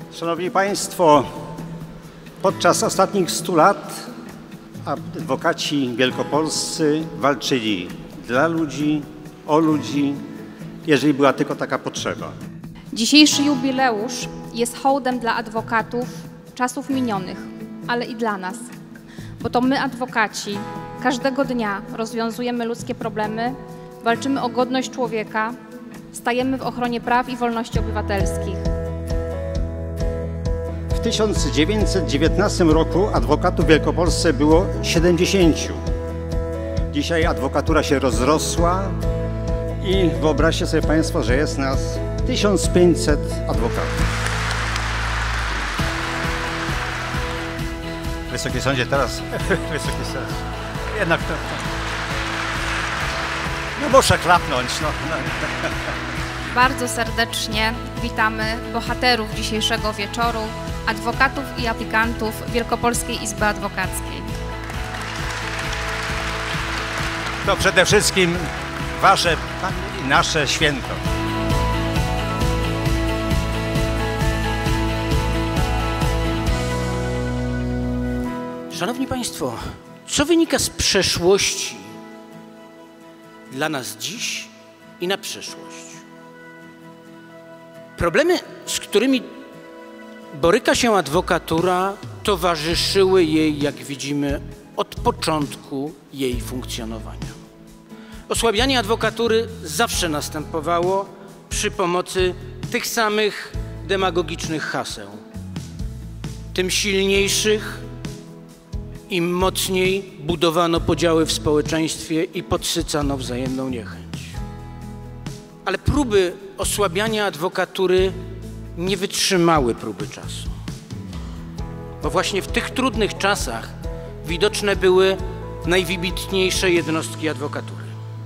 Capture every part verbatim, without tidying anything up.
Szanowni Państwo, podczas ostatnich stu lat adwokaci wielkopolscy walczyli dla ludzi, o ludzi, jeżeli była tylko taka potrzeba. Dzisiejszy jubileusz jest hołdem dla adwokatów czasów minionych, ale i dla nas, bo to my, adwokaci, każdego dnia rozwiązujemy ludzkie problemy, walczymy o godność człowieka, stajemy w ochronie praw i wolności obywatelskich. W tysiąc dziewięćset dziewiętnastym roku adwokatów w Wielkopolsce było siedemdziesięciu. Dzisiaj adwokatura się rozrosła i wyobraźcie sobie Państwo, że jest nas tysiąc pięćset adwokatów. Wysoki Sądzie, teraz Wysoki Sąd. Jednak to... No muszę klapnąć. No. Bardzo serdecznie witamy bohaterów dzisiejszego wieczoru, adwokatów i aplikantów Wielkopolskiej Izby Adwokackiej. To przede wszystkim Wasze i nasze święto. Szanowni Państwo, co wynika z przeszłości dla nas dziś i na przyszłość? Problemy, z którymi boryka się adwokatura, towarzyszyły jej, jak widzimy, od początku jej funkcjonowania. Osłabianie adwokatury zawsze następowało przy pomocy tych samych demagogicznych haseł. Tym silniejszych, im mocniej budowano podziały w społeczeństwie i podsycano wzajemną niechęć. Ale próby osłabiania adwokatury nie wytrzymały próby czasu. Bo właśnie w tych trudnych czasach widoczne były najwybitniejsze jednostki adwokatury.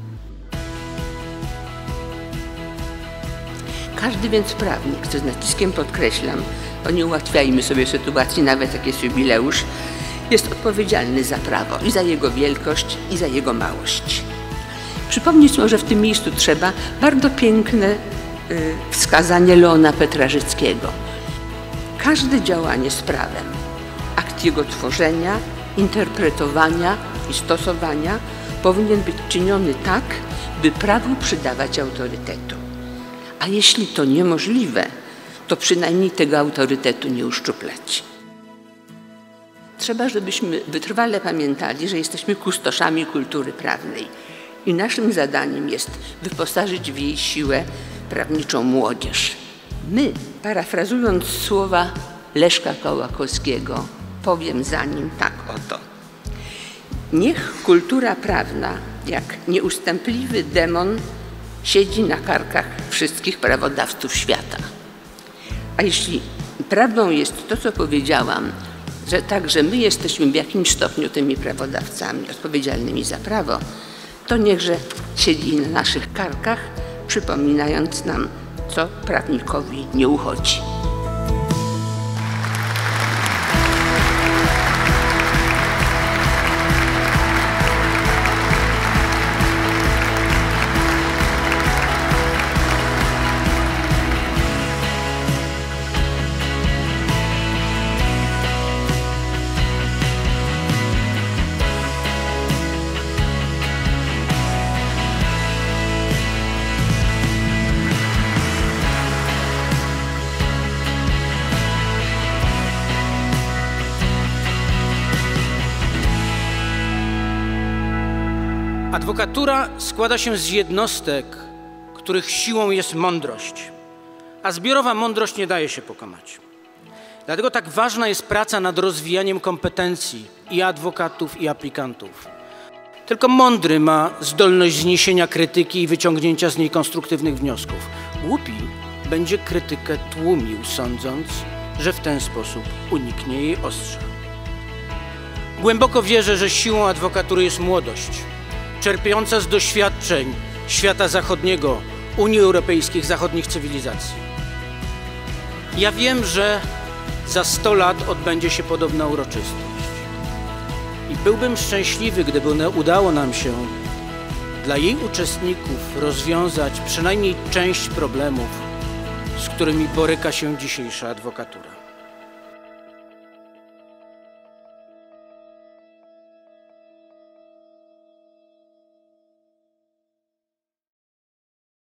Każdy więc prawnik, co z naciskiem podkreślam, bo nie ułatwiajmy sobie sytuacji, nawet jak jest jubileusz, jest odpowiedzialny za prawo i za jego wielkość, i za jego małość. Przypomnieć może w tym miejscu trzeba bardzo piękne y, wskazanie Leona Petrażyckiego. Każde działanie z prawem, akt jego tworzenia, interpretowania i stosowania powinien być czyniony tak, by prawu przydawać autorytetu. A jeśli to niemożliwe, to przynajmniej tego autorytetu nie uszczuplać. Trzeba, żebyśmy wytrwale pamiętali, że jesteśmy kustoszami kultury prawnej i naszym zadaniem jest wyposażyć w jej siłę prawniczą młodzież. My, parafrazując słowa Leszka Kołakowskiego, powiem za nim tak oto. Niech kultura prawna, jak nieustępliwy demon, siedzi na karkach wszystkich prawodawców świata. A jeśli prawdą jest to, co powiedziałam, że także my jesteśmy w jakimś stopniu tymi prawodawcami odpowiedzialnymi za prawo, to niechże siedzi na naszych karkach, przypominając nam, co prawnikowi nie uchodzi. Adwokatura składa się z jednostek, których siłą jest mądrość, a zbiorowa mądrość nie daje się pokonać. Dlatego tak ważna jest praca nad rozwijaniem kompetencji i adwokatów, i aplikantów. Tylko mądry ma zdolność zniesienia krytyki i wyciągnięcia z niej konstruktywnych wniosków. Głupi będzie krytykę tłumił, sądząc, że w ten sposób uniknie jej ostrza. Głęboko wierzę, że siłą adwokatury jest młodość, czerpiąca z doświadczeń świata zachodniego, Unii Europejskiej, zachodnich cywilizacji. Ja wiem, że za sto lat odbędzie się podobna uroczystość. I byłbym szczęśliwy, gdyby udało nam się dla jej uczestników rozwiązać przynajmniej część problemów, z którymi boryka się dzisiejsza adwokatura.